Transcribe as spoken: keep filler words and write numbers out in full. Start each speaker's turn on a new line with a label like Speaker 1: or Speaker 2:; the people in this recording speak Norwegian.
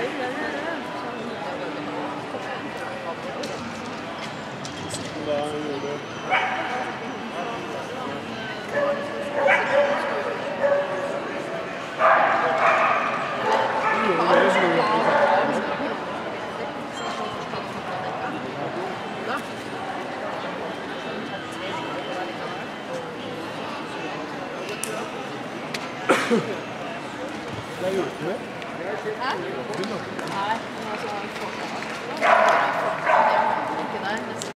Speaker 1: Da gjør det. Det er gjort med.
Speaker 2: Hæ? Nei, men altså, jeg får det. Jeg får det. Jeg har ikke det.